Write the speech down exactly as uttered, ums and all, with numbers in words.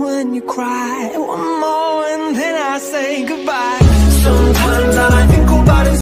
when you cry. One more and then I say goodbye. Sometimes I